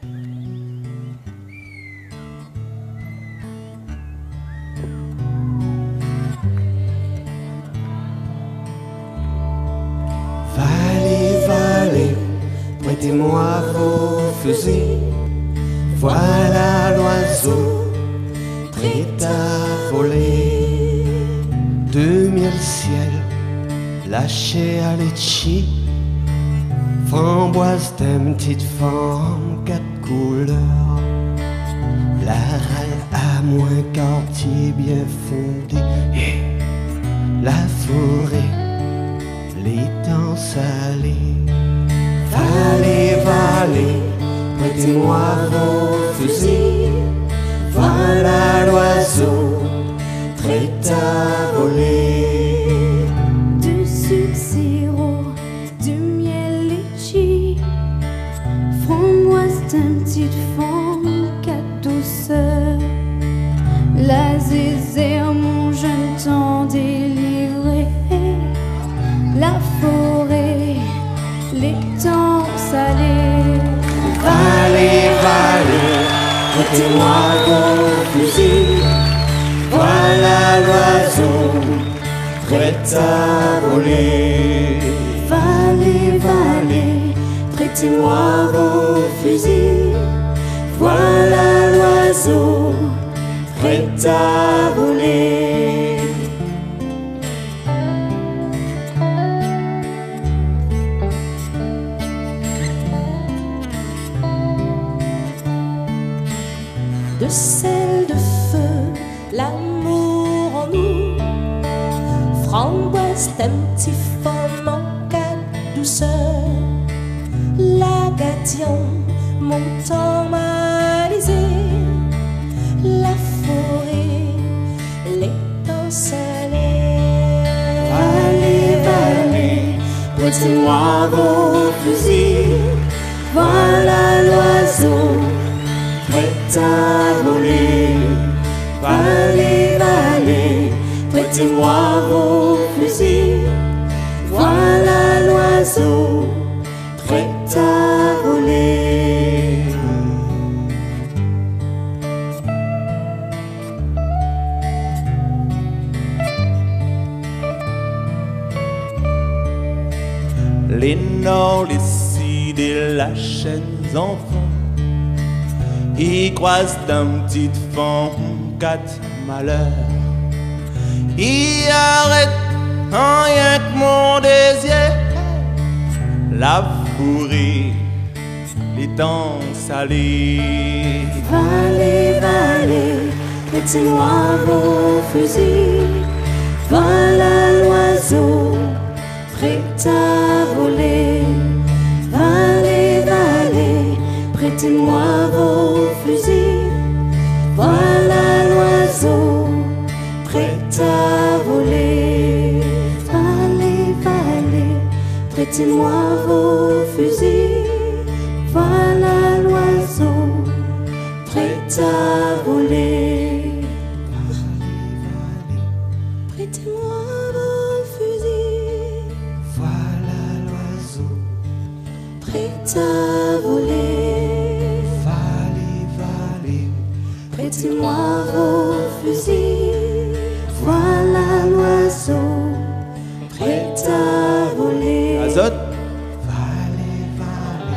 Valé, valé, prêtez-moi vos fusils. Voilà l'oiseau prêt à voler. 2000 ciels lâchés à l'échi, framboise d'un petite femme, 4 couleurs. La râle à moins quartier bien fondé, et la forêt, les temps salés. Valé, valé, prêtez-moi vos fusils. Voilà l'oiseau prêt à voler. Du sucre sirop, du miel litchi, framboise d'un petit fond, 4 douceurs. La zézère, mon jeune temps délivré. La forêt, les temps salés. Valé, valé, prêtez-moi vos fusils. Voilà l'oiseau prêt à voler. Valé, valé, prêtez-moi vos fusils. Voilà l'oiseau prêt à voler. De sel, de feu, l'amour en nous. Framboise, d'un petit femme en 4 douceurs. La gâtion, mon temps malisé. La forêt, les temps salés. Valé, valé, prêtez-moi vos fusils. Voilà l'oiseau prêt à voler. Valé, valé, prêtez-moi vos fusils. Voilà l'oiseau prêt à voler. Les nords, les cides et la chaîne enfants, ils croisent d'un petit fond 4 malheurs. Ils arrêtent en rien que mon désir. La forêt, les temps salés. Valé, valé, prêtez-moi vos fusils. Voilà l'oiseau prêt à voler. Valé, valé, prêtez-moi vos fusils. Voilà l'oiseau prêt à voler. Valé, valé, prêtez-moi vos fusils. Voilà l'oiseau prêt à voler. Prêtez-moi vos fusils. Voilà l'oiseau Prêt à voler. valé, valé, Prêtez-moi vos fusils. Voilà l'oiseau prêt à voler. azote. Valé, valé,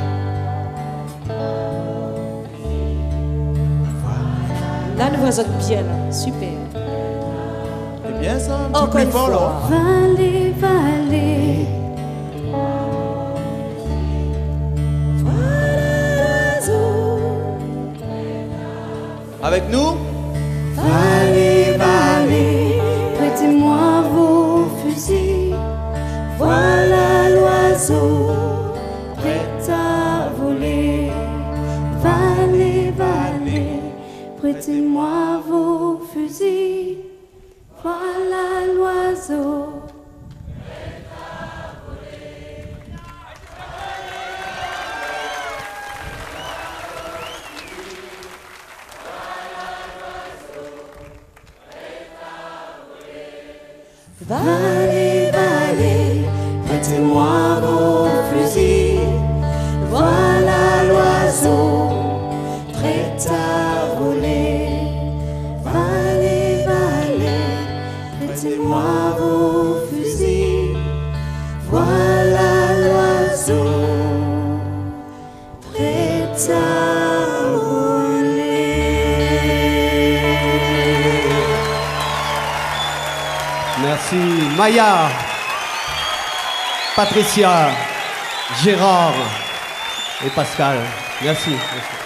Là, le voisin de bien, là. Super. c'est bien ça, un petit Encore plus une fort là. fois. Valé, valé. Voilà l'oiseau. Avec nous. Valé, valé, prêtez-moi vos fusils. Voilà l'oiseau prêt à voler. Valé, valé, prêtez-moi vos fusils. Voilà l'oiseau. Valé, valé, prêtez-moi vos fusils. Voilà l'oiseau Merci Maya, Patricia, Gérard et Pascal. Merci.